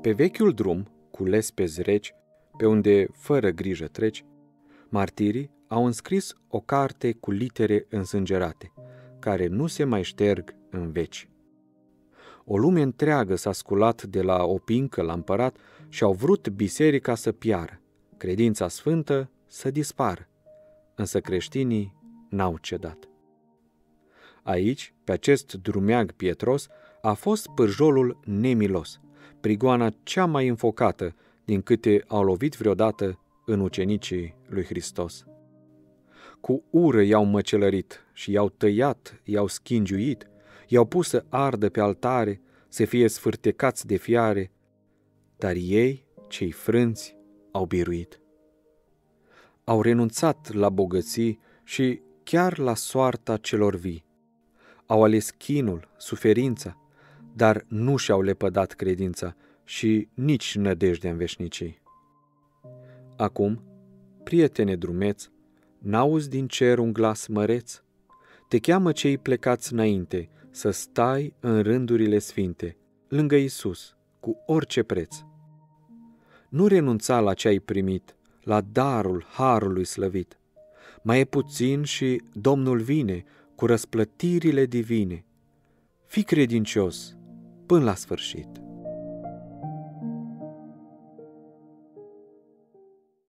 Pe vechiul drum, cu lespezi reci, pe unde fără grijă treci, martirii au înscris o carte cu litere însângerate, care nu se mai șterg în veci. O lume întreagă s-a sculat de la o pincă la împărat și au vrut biserica să piară, credința sfântă să dispară, însă creștinii n-au cedat. Aici, pe acest drumeag pietros, a fost pârjolul nemilos, prigoana cea mai înfocată din câte au lovit vreodată în ucenicii lui Hristos. Cu ură i-au măcelărit și i-au tăiat, i-au schingiuit, i-au pus să ardă pe altare, să fie sfârtecați de fiare, dar ei, cei frânți, au biruit. Au renunțat la bogății și chiar la soarta celor vii. Au ales chinul, suferința, dar nu și-au lepădat credința și nici nădejdea în veșnicii. Acum, prietene drumeț, n-auzi din cer un glas măreț? Te cheamă cei plecați înainte să stai în rândurile sfinte, lângă Iisus, cu orice preț. Nu renunța la ce ai primit, la darul harului slăvit. Mai e puțin și Domnul vine cu răsplătirile divine. Fii credincios până la sfârșit.